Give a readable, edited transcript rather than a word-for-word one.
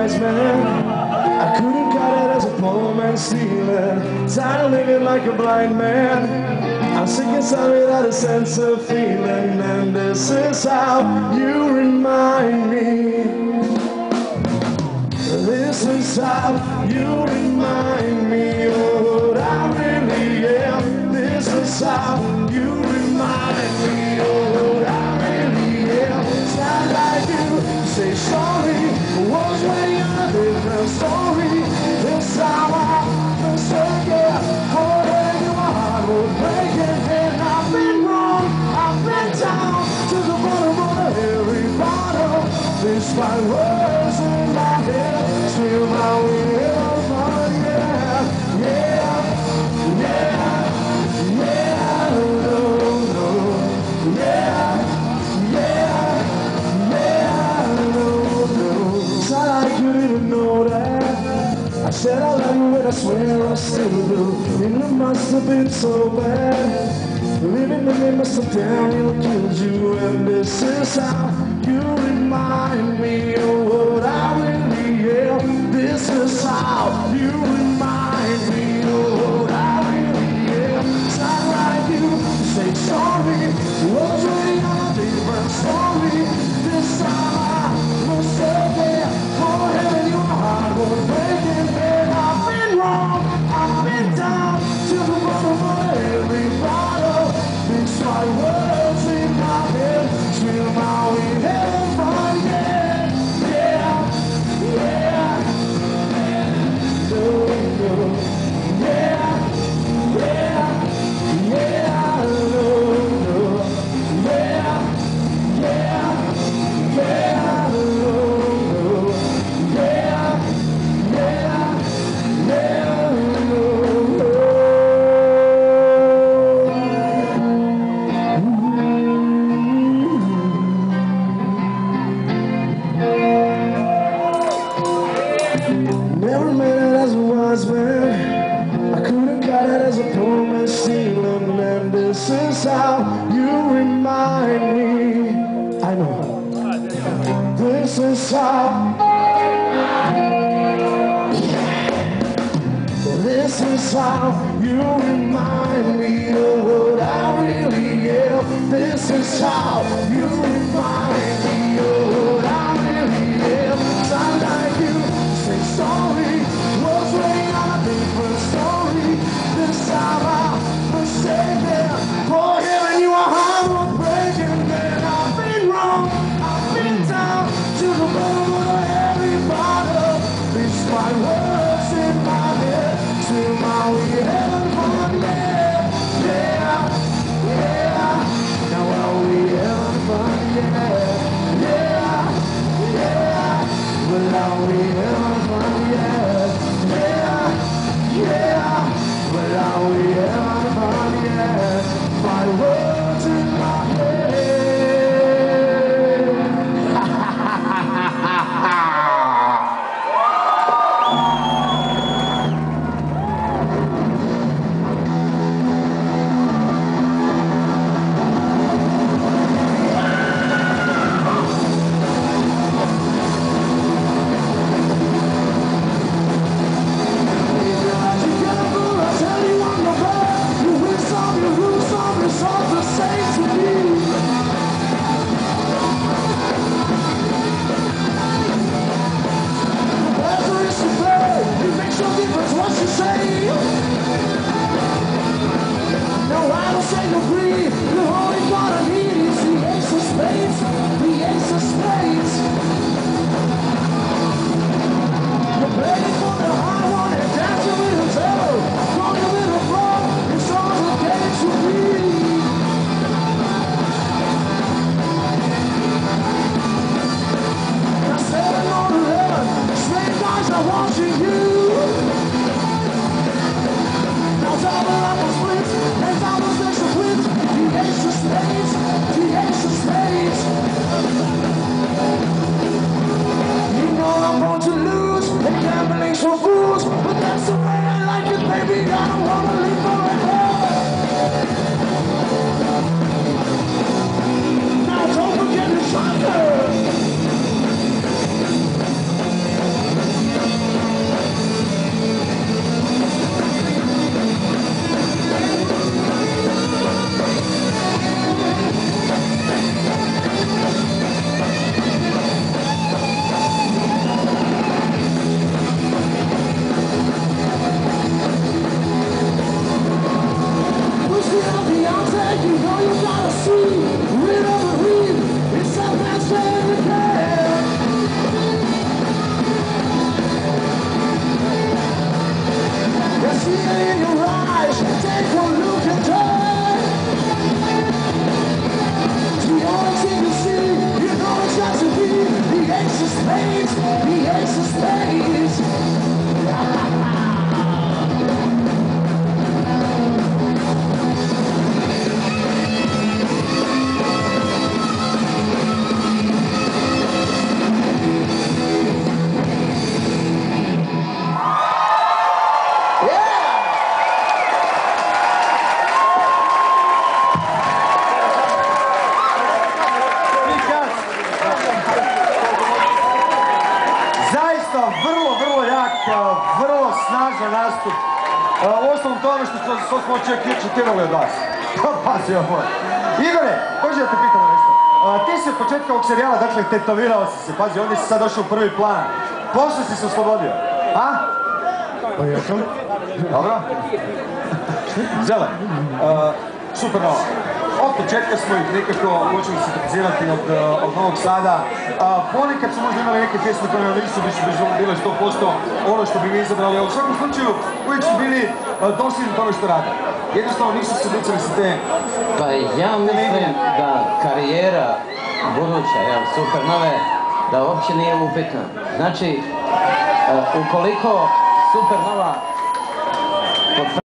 wise man. I couldn't cut it as a poor man stealing. Tired of living like a blind man. I'm sick and tired without a sense of feeling. And this is how you remind me. This is how you remind me of what I really am. This is how you remind me of what I really am. It's not like you say sorry, was waiting on a different story. This time I'm mistaken, holding you my heart was breaking. And I've been wrong, I've been down to the bottom of every bottle. Despite words in my head, still my will, yeah, yeah, yeah, yeah, no, no, yeah, yeah, no, no. Thought I couldn't know that. I said I love you and I swear I still do. And it must have been so bad. Living in it must have damn killed you. And this is how you remind me of what I really am. This is how you remind me of what I really am. It's not like you say sorry, was really on a different story. This time I must say for heaven your heart was breaking. And I've been wrong, I've been down to the bottom of every bottle. These my words in my head, still my way heaven from, yeah, yeah, yeah, no, no, yeah, yeah, yeah, no, no, yeah, yeah, yeah, no, no, yeah, yeah, yeah, no, no. Never made it as a wise man. I couldn't got it as a poor man stealing. And this is how you remind me. I know. This is how. This is how you remind me of what I really am. This is how you remind me of what I really am. Sound like you say sorry, was waiting on a different story. This time I'm mistaken, for hearing you a heart was breaking. And I've been wrong, I've been down to the bottom of every bottle. These my words in my head, till my way heaven from, yeah, yeah, yeah. Now I'll be heaven from, yeah. vrlo jak, vrlo snažan nastup. Osnovno to ono što smo očekivali od vas. Pazi ovo. Igore, može da te pitam nešto. Ti si od početka ovog serijala, dakle, tetovirao si se. Pazi, ovdje si sad došao u prvi plan. Posle si se oslobodio. A? Pa jesam. Dobro. Zele, Supernova. Od početka smo ih nekako počeli sintetizirati od Novog Sada. Ponekad su možda imali neke pjesme koje nam nisu bile 100% ono što bi mi izabrali, ali u svakom slučaju uvijek su bili dosljedni tome što rade. Jednostavno nisu se odlučili sa te... Pa ja mislim da karijera buduća, Supernove, da uopće nije upitna. Znači, ukoliko Supernova